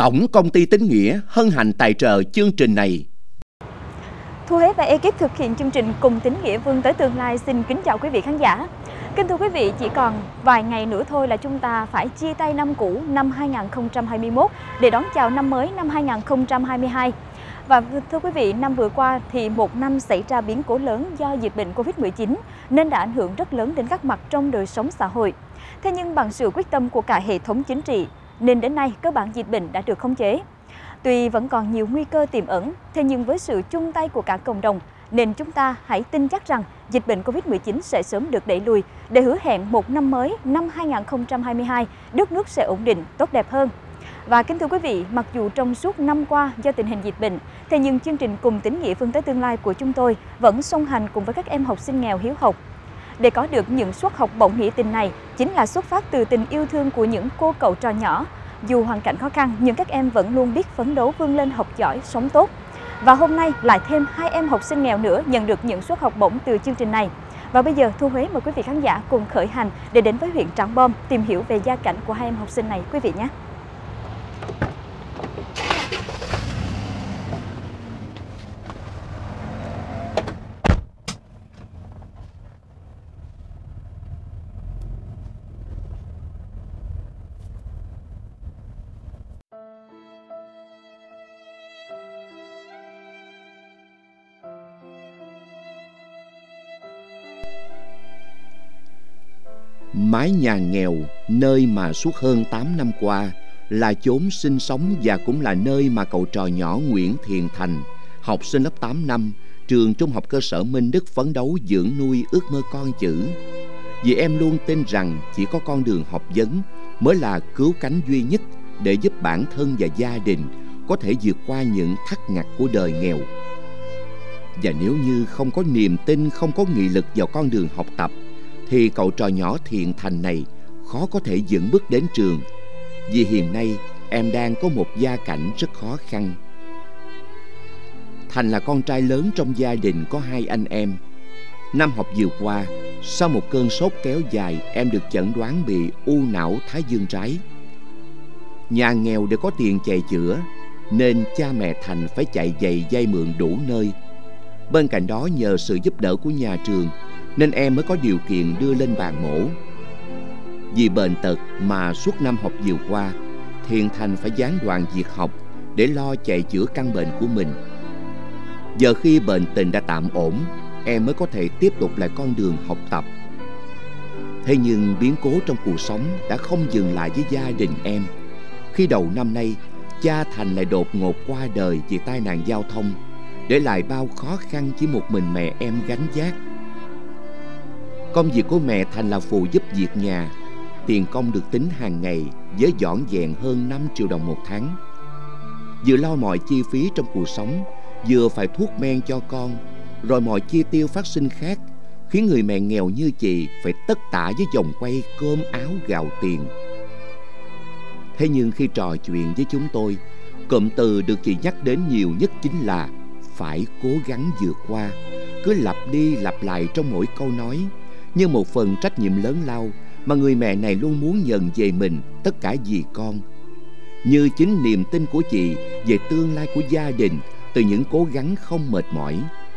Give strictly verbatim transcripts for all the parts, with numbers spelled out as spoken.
Tổng Công ty Tín Nghĩa hân hạnh tài trợ chương trình này. Thu Huế và ekip thực hiện chương trình Cùng Tín Nghĩa vươn tới tương lai xin kính chào quý vị khán giả. Kính thưa quý vị, chỉ còn vài ngày nữa thôi là chúng ta phải chia tay năm cũ năm hai nghìn không trăm hai mươi mốt để đón chào năm mới năm hai nghìn không trăm hai mươi hai. Và thưa quý vị, năm vừa qua thì một năm xảy ra biến cố lớn do dịch bệnh Covid mười chín nên đã ảnh hưởng rất lớn đến các mặt trong đời sống xã hội. Thế nhưng bằng sự quyết tâm của cả hệ thống chính trị nên đến nay cơ bản dịch bệnh đã được khống chế. Tuy vẫn còn nhiều nguy cơ tiềm ẩn, thế nhưng với sự chung tay của cả cộng đồng nên chúng ta hãy tin chắc rằng dịch bệnh Covid mười chín sẽ sớm được đẩy lùi để hứa hẹn một năm mới năm hai nghìn không trăm hai mươi hai đất nước sẽ ổn định, tốt đẹp hơn. Và kính thưa quý vị, mặc dù trong suốt năm qua do tình hình dịch bệnh, thế nhưng chương trình Cùng Tín Nghĩa vươn tới tương lai của chúng tôi vẫn song hành cùng với các em học sinh nghèo hiếu học. Để có được những suất học bổng nghĩa tình này chính là xuất phát từ tình yêu thương của những cô cậu trò nhỏ. Dù hoàn cảnh khó khăn nhưng các em vẫn luôn biết phấn đấu vươn lên học giỏi, sống tốt. Và hôm nay lại thêm hai em học sinh nghèo nữa nhận được những suất học bổng từ chương trình này. Và bây giờ Thu Huế mời quý vị khán giả cùng khởi hành để đến với huyện Trảng Bom tìm hiểu về gia cảnh của hai em học sinh này quý vị nhé. Mái nhà nghèo, nơi mà suốt hơn tám năm qua là chốn sinh sống và cũng là nơi mà cậu trò nhỏ Nguyễn Thiện Thành, học sinh lớp tám năm, trường Trung học cơ sở Minh Đức phấn đấu dưỡng nuôi ước mơ con chữ. Vì em luôn tin rằng chỉ có con đường học vấn mới là cứu cánh duy nhất để giúp bản thân và gia đình có thể vượt qua những thắt ngặt của đời nghèo. Và nếu như không có niềm tin, không có nghị lực vào con đường học tập, thì cậu trò nhỏ Thiện Thành này khó có thể vững bước đến trường, vì hiện nay em đang có một gia cảnh rất khó khăn. Thành là con trai lớn trong gia đình có hai anh em. Năm học vừa qua, sau một cơn sốt kéo dài, em được chẩn đoán bị u não thái dương trái. Nhà nghèo để có tiền chạy chữa nên cha mẹ Thành phải chạy giày vay mượn đủ nơi. Bên cạnh đó, nhờ sự giúp đỡ của nhà trường nên em mới có điều kiện đưa lên bàn mổ. Vì bệnh tật mà suốt năm học vừa qua, Thiện Thành phải gián đoạn việc học để lo chạy chữa căn bệnh của mình. Giờ khi bệnh tình đã tạm ổn, em mới có thể tiếp tục lại con đường học tập. Thế nhưng biến cố trong cuộc sống đã không dừng lại với gia đình em. Khi đầu năm nay, cha Thành lại đột ngột qua đời vì tai nạn giao thông, để lại bao khó khăn chỉ một mình mẹ em gánh vác. Công việc của mẹ Thành là phụ giúp việc nhà. Tiền công được tính hàng ngày với vỏn vẹn hơn năm triệu đồng một tháng. Vừa lo mọi chi phí trong cuộc sống, vừa phải thuốc men cho con, rồi mọi chi tiêu phát sinh khác, khiến người mẹ nghèo như chị phải tất tả với vòng quay cơm áo gạo tiền. Thế nhưng khi trò chuyện với chúng tôi, cụm từ được chị nhắc đến nhiều nhất chính là phải cố gắng vượt qua. Cứ lặp đi lặp lại trong mỗi câu nói, như một phần trách nhiệm lớn lao mà người mẹ này luôn muốn nhận về mình, tất cả vì con. Như chính niềm tin của chị về tương lai của gia đình từ những cố gắng không mệt mỏi.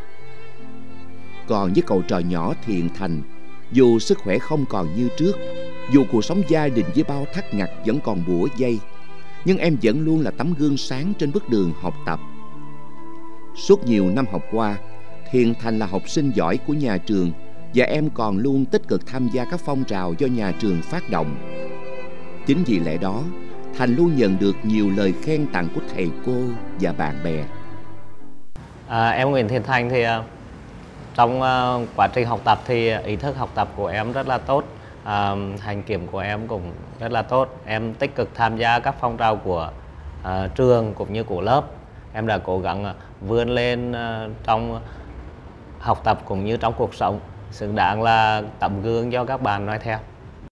Còn với cậu trò nhỏ Thiện Thành, dù sức khỏe không còn như trước, dù cuộc sống gia đình với bao thắt ngặt vẫn còn bủa vây, nhưng em vẫn luôn là tấm gương sáng trên bước đường học tập. Suốt nhiều năm học qua, Thiện Thành là học sinh giỏi của nhà trường, và em còn luôn tích cực tham gia các phong trào do nhà trường phát động. Chính vì lẽ đó, Thành luôn nhận được nhiều lời khen tặng của thầy cô và bạn bè. À, em Nguyễn Thiện Thành thì trong uh, quá trình học tập thì ý thức học tập của em rất là tốt, uh, hành kiểm của em cũng rất là tốt. Em tích cực tham gia các phong trào của uh, trường cũng như của lớp. Em đã cố gắng uh, vươn lên uh, trong học tập cũng như trong cuộc sống, xứng đáng là tấm gương cho các bạn nói theo.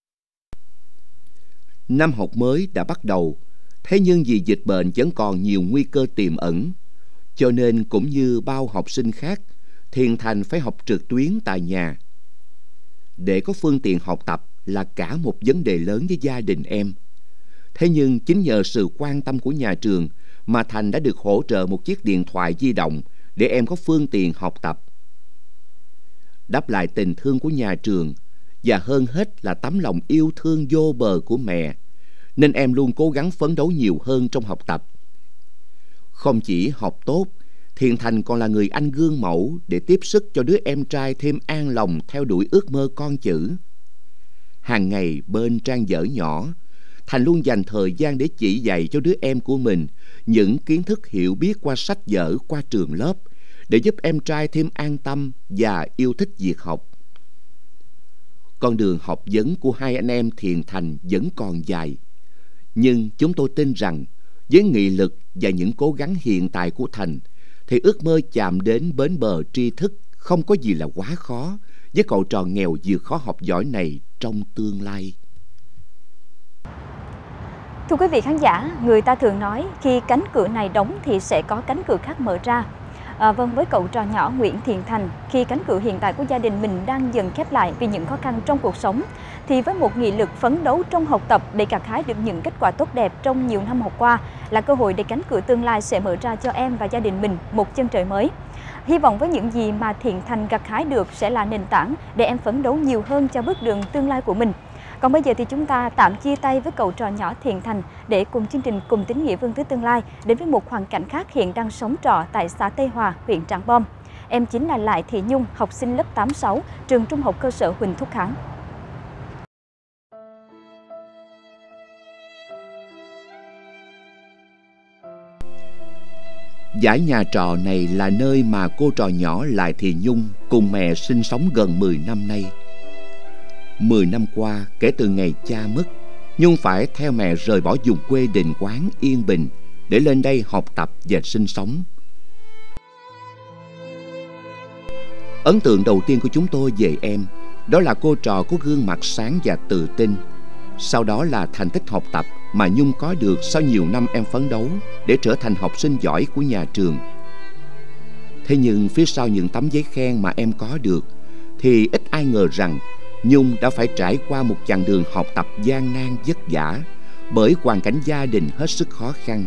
Năm học mới đã bắt đầu, thế nhưng vì dịch bệnh vẫn còn nhiều nguy cơ tiềm ẩn, cho nên cũng như bao học sinh khác, Thiện Thành phải học trực tuyến tại nhà. Để có phương tiện học tập là cả một vấn đề lớn với gia đình em. Thế nhưng chính nhờ sự quan tâm của nhà trường mà Thành đã được hỗ trợ một chiếc điện thoại di động để em có phương tiện học tập. Đáp lại tình thương của nhà trường và hơn hết là tấm lòng yêu thương vô bờ của mẹ, nên em luôn cố gắng phấn đấu nhiều hơn trong học tập. Không chỉ học tốt, Thiện Thành còn là người anh gương mẫu để tiếp sức cho đứa em trai thêm an lòng theo đuổi ước mơ con chữ. Hàng ngày bên trang vở nhỏ, Thành luôn dành thời gian để chỉ dạy cho đứa em của mình những kiến thức hiểu biết qua sách vở, qua trường lớp, để giúp em trai thêm an tâm và yêu thích việc học. Con đường học vấn của hai anh em Thiện Thành vẫn còn dài, nhưng chúng tôi tin rằng với nghị lực và những cố gắng hiện tại của Thành thì ước mơ chạm đến bến bờ tri thức không có gì là quá khó với cậu trò nghèo vừa khó học giỏi này trong tương lai. Thưa quý vị khán giả, người ta thường nói khi cánh cửa này đóng thì sẽ có cánh cửa khác mở ra. À, vâng, với cậu trò nhỏ Nguyễn Thiện Thành, khi cánh cửa hiện tại của gia đình mình đang dần khép lại vì những khó khăn trong cuộc sống, thì với một nghị lực phấn đấu trong học tập để gặt hái được những kết quả tốt đẹp trong nhiều năm học qua là cơ hội để cánh cửa tương lai sẽ mở ra cho em và gia đình mình một chân trời mới. Hy vọng với những gì mà Thiện Thành gặt hái được sẽ là nền tảng để em phấn đấu nhiều hơn cho bước đường tương lai của mình. Còn bây giờ thì chúng ta tạm chia tay với cậu trò nhỏ Thiện Thành để cùng chương trình Cùng Tín Nghĩa Vươn tới Tương Lai đến với một hoàn cảnh khác hiện đang sống trọ tại xã Tây Hòa, huyện Trảng Bom. Em chính là Lại Thị Nhung, học sinh lớp tám sáu, trường Trung học cơ sở Huỳnh Thúc Kháng. Dãy nhà trọ này là nơi mà cô trò nhỏ Lại Thị Nhung cùng mẹ sinh sống gần mười năm nay. Mười năm qua, kể từ ngày cha mất, Nhung phải theo mẹ rời bỏ vùng quê Định Quán, Yên Bình để lên đây học tập và sinh sống. Ấn tượng đầu tiên của chúng tôi về em đó là cô trò có gương mặt sáng và tự tin. Sau đó là thành tích học tập mà Nhung có được sau nhiều năm em phấn đấu để trở thành học sinh giỏi của nhà trường. Thế nhưng phía sau những tấm giấy khen mà em có được thì ít ai ngờ rằng Nhung đã phải trải qua một chặng đường học tập gian nan vất vả bởi hoàn cảnh gia đình hết sức khó khăn.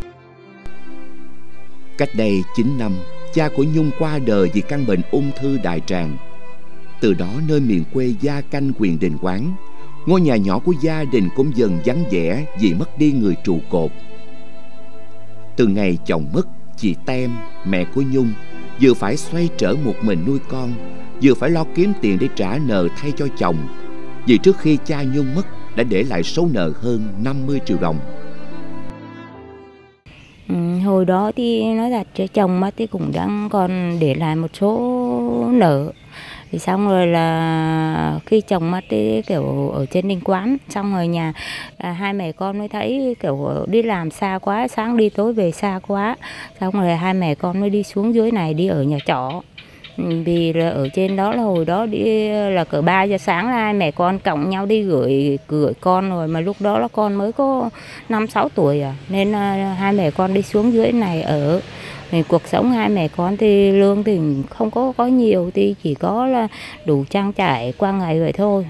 Cách đây chín năm, cha của Nhung qua đời vì căn bệnh ung thư đại tràng. Từ đó nơi miền quê Gia Canh, huyện Định Quán, ngôi nhà nhỏ của gia đình cũng dần vắng vẻ vì mất đi người trụ cột. Từ ngày chồng mất, chị Tem, mẹ của Nhung, vừa phải xoay trở một mình nuôi con, vừa phải lo kiếm tiền để trả nợ thay cho chồng, vì trước khi cha Nhung mất đã để lại số nợ hơn năm mươi triệu đồng. Ừ, hồi đó thì nói thật cho chồng mất thì cũng đang còn để lại một số nợ. Thì xong rồi là khi chồng mất thì kiểu ở trên Định Quán, xong rồi nhà à, hai mẹ con mới thấy kiểu đi làm xa quá, sáng đi tối về xa quá, xong rồi hai mẹ con mới đi xuống dưới này đi ở nhà trọ. Vì là ở trên đó là hồi đó đi là cỡ ba giờ sáng là hai mẹ con cộng nhau đi gửi gửi con rồi, mà lúc đó là con mới có năm sáu tuổi à, nên uh, hai mẹ con đi xuống dưới này ở. Thì cuộc sống hai mẹ con thì lương thì không có có nhiều, thì chỉ có là đủ trang trải qua ngày vậy thôi.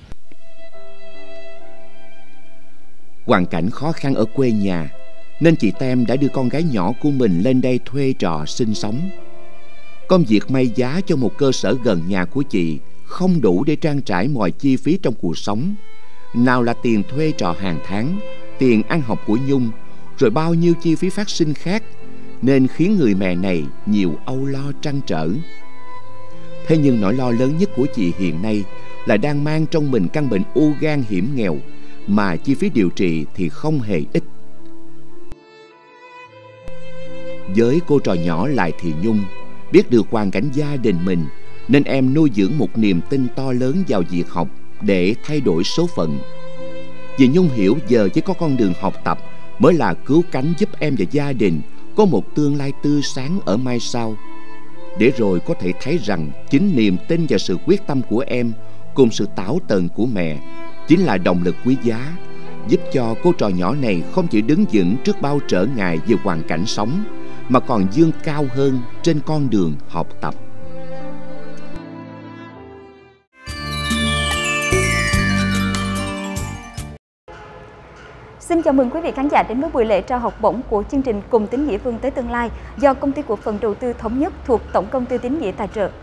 Hoàn cảnh khó khăn ở quê nhà nên chị Tem đã đưa con gái nhỏ của mình lên đây thuê trọ sinh sống. Công việc may giá cho một cơ sở gần nhà của chị không đủ để trang trải mọi chi phí trong cuộc sống. Nào là tiền thuê trọ hàng tháng, tiền ăn học của Nhung, rồi bao nhiêu chi phí phát sinh khác, nên khiến người mẹ này nhiều âu lo trăn trở. Thế nhưng nỗi lo lớn nhất của chị hiện nay là đang mang trong mình căn bệnh u gan hiểm nghèo, mà chi phí điều trị thì không hề ít. Với cô trò nhỏ Lại Thị Nhung, biết được hoàn cảnh gia đình mình nên em nuôi dưỡng một niềm tin to lớn vào việc học để thay đổi số phận. Vì Nhung hiểu giờ chỉ có con đường học tập mới là cứu cánh giúp em và gia đình có một tương lai tươi sáng ở mai sau. Để rồi có thể thấy rằng chính niềm tin và sự quyết tâm của em cùng sự tảo tần của mẹ chính là động lực quý giá, giúp cho cô trò nhỏ này không chỉ đứng vững trước bao trở ngại về hoàn cảnh sống, mà còn vươn cao hơn trên con đường học tập. Xin chào mừng quý vị khán giả đến với buổi lễ trao học bổng của chương trình Cùng Tín Nghĩa Vươn tới Tương lai do Công ty cổ phần đầu tư Thống Nhất thuộc Tổng công ty Tín Nghĩa tài trợ.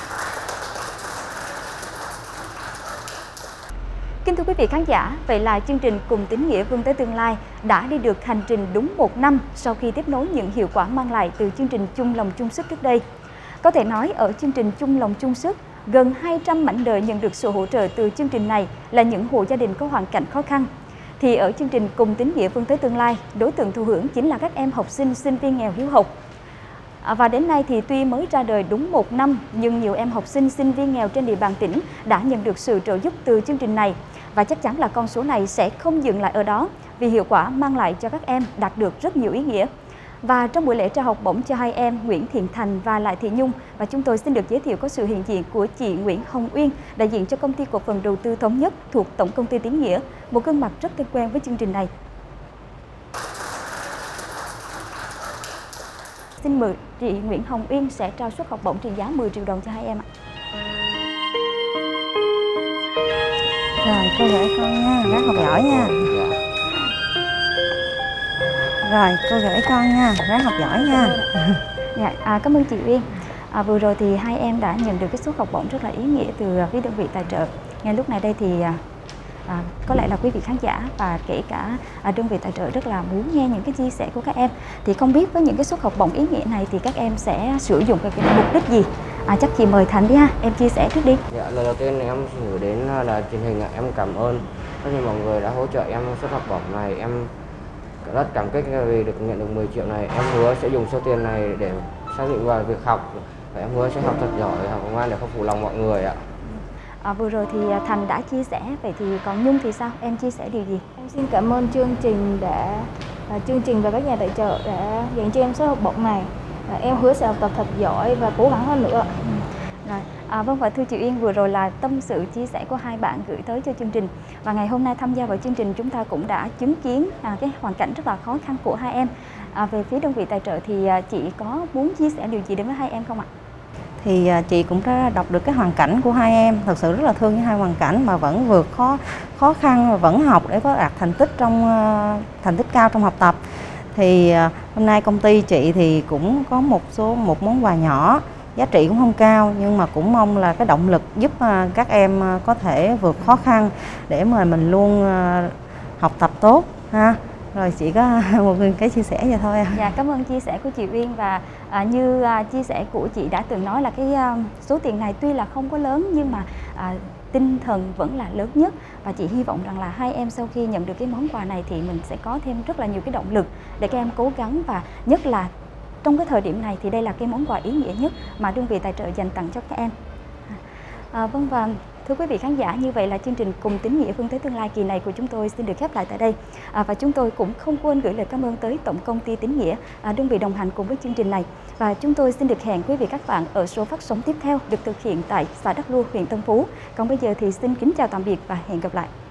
Kính thưa quý vị khán giả, vậy là chương trình Cùng Tín Nghĩa Vươn tới Tương lai đã đi được hành trình đúng một năm sau khi tiếp nối những hiệu quả mang lại từ chương trình Chung Lòng Chung Sức trước đây. Có thể nói ở chương trình Chung Lòng Chung Sức, gần hai trăm mảnh đời nhận được sự hỗ trợ từ chương trình này là những hộ gia đình có hoàn cảnh khó khăn. Thì ở chương trình Cùng Tín Nghĩa Vươn tới Tương lai, đối tượng thụ hưởng chính là các em học sinh, sinh viên nghèo hiếu học. À, và đến nay thì tuy mới ra đời đúng một năm, nhưng nhiều em học sinh, sinh viên nghèo trên địa bàn tỉnh đã nhận được sự trợ giúp từ chương trình này. Và chắc chắn là con số này sẽ không dừng lại ở đó, vì hiệu quả mang lại cho các em đạt được rất nhiều ý nghĩa. Và trong buổi lễ trao học bổng cho hai em Nguyễn Thiện Thành và Lại Thị Nhung, và chúng tôi xin được giới thiệu có sự hiện diện của chị Nguyễn Hồng Uyên, đại diện cho Công ty cổ phần đầu tư Thống Nhất thuộc Tổng công ty Tín Nghĩa, một gương mặt rất thân quen với chương trình này. Xin mời chị Nguyễn Hồng Uyên sẽ trao suất học bổng trị giá mười triệu đồng cho hai em ạ. Rồi, cô gửi con nha, rất học giỏi nha. Rồi, cô gửi con nha, rất học giỏi nha. Dạ, à, cảm ơn chị Uyên. À, vừa rồi thì hai em đã nhận được cái suất học bổng rất là ý nghĩa từ phía đơn vị tài trợ. Ngay lúc này đây thì à, có lẽ là quý vị khán giả và kể cả à, đơn vị tài trợ rất là muốn nghe những cái chia sẻ của các em. Thì không biết với những cái suất học bổng ý nghĩa này thì các em sẽ sử dụng cái, cái mục đích gì? À, chắc chị mời Thành đi ha, em chia sẻ trước đi. Dạ, lời đầu tiên em gửi đến là truyền hình, em cảm ơn rất nhiều mọi người đã hỗ trợ em suất học bổng này. Em rất cảm kích vì được nhận được mười triệu này. Em hứa sẽ dùng số tiền này để xác định vào việc học, và em hứa sẽ học thật giỏi, học ngoan để không phụ lòng mọi người ạ. À, vừa rồi thì Thành đã chia sẻ, vậy thì còn Nhung thì sao? Em chia sẻ điều gì? Em xin cảm ơn chương trình đã à, chương trình và các nhà tài trợ đã dành cho em suất học bổng này. À, em hứa sẽ học tập thật giỏi và cố gắng hơn nữa. Ừ. Rồi. À, vâng, và thưa chị Uyên, vừa rồi là tâm sự chia sẻ của hai bạn gửi tới cho chương trình. Và ngày hôm nay tham gia vào chương trình chúng ta cũng đã chứng kiến à, cái hoàn cảnh rất là khó khăn của hai em. À, về phía đơn vị tài trợ thì à, chị có muốn chia sẻ điều gì đến với hai em không ạ? Thì chị cũng đã đọc được cái hoàn cảnh của hai em, thật sự rất là thương những hai hoàn cảnh mà vẫn vượt khó khó khăn và vẫn học để có đạt thành tích trong thành tích cao trong học tập. Thì hôm nay công ty chị thì cũng có một số một món quà nhỏ, giá trị cũng không cao, nhưng mà cũng mong là cái động lực giúp các em có thể vượt khó khăn để mà mình luôn học tập tốt ha. Rồi chị có một cái chia sẻ vậy thôi. Dạ, cảm ơn chia sẻ của chị Uyên. Và à, như à, chia sẻ của chị đã từng nói là cái à, số tiền này tuy là không có lớn nhưng mà à, tinh thần vẫn là lớn nhất. Và chị hy vọng rằng là hai em sau khi nhận được cái món quà này thì mình sẽ có thêm rất là nhiều cái động lực để các em cố gắng, và nhất là trong cái thời điểm này thì đây là cái món quà ý nghĩa nhất mà đơn vị tài trợ dành tặng cho các em. À, vâng, và thưa quý vị khán giả, như vậy là chương trình Cùng Tín Nghĩa Vươn tới Tương lai kỳ này của chúng tôi xin được khép lại tại đây. À, và chúng tôi cũng không quên gửi lời cảm ơn tới Tổng công ty Tín Nghĩa, à, đơn vị đồng hành cùng với chương trình này. Và chúng tôi xin được hẹn quý vị các bạn ở số phát sóng tiếp theo được thực hiện tại xã Đắc Lua, huyện Tân Phú. Còn bây giờ thì xin kính chào tạm biệt và hẹn gặp lại.